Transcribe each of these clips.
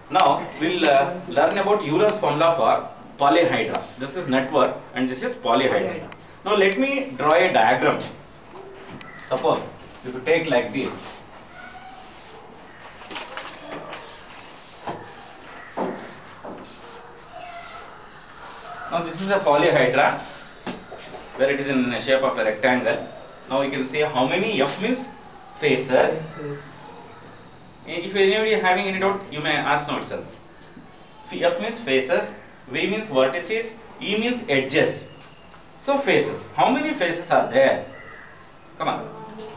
Now we'll learn about Euler's formula for polyhedra. This is network and this is polyhedra. Now let me draw a diagram. Suppose if you take like this. Now this is a polyhedra where it is in the shape of a rectangle. Now you can see how many F means faces. If anybody is having any doubt, you may ask now itself. F means faces, V means vertices, E means edges. So faces. How many faces are there? Come on.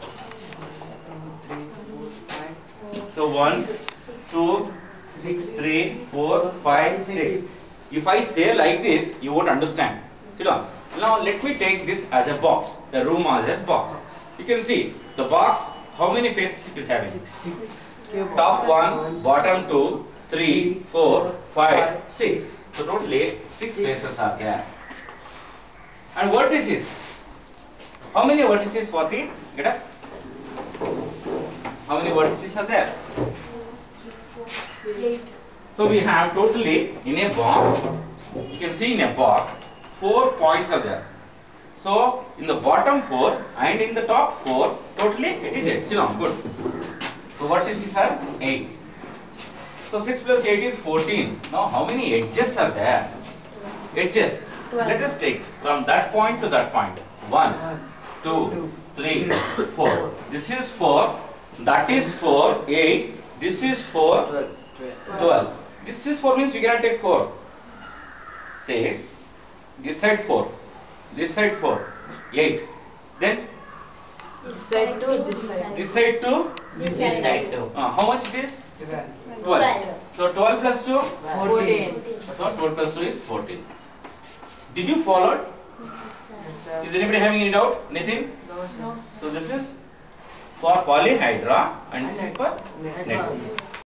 So 1, 2, 3, 4, 5, 6. If I say like this, you won't understand. Sit down. Now let me take this as a box. The room as a box. You can see the box. How many faces it is having? Top 1, bottom 2, 3, 4, 5, 6. So totally 6 faces are there. And vertices. How many vertices for the? Get up. How many vertices are there? 8. So we have totally in a box. You can see in a box 4 points are there. So in the bottom 4 and in the top 4, totally it is 8. See now, good. So vertices are 8. So 6 plus 8 is 14. Now how many edges are there? Edges. 12. Let us take from that point to that point. 1, 2, 3, 4. This is 4. That is 4. 8. This is 4. 12. This is 4 means we cannot take 4. Say this side 4. This side 4. 8. Then This side to this side. this side to This side to. how much it is? 12. 12. So 12 plus 2? 14. So 12 plus 2 is 14. Did you follow it? Is anybody having any doubt? Anything? No. So this is for polyhedra and this is for network.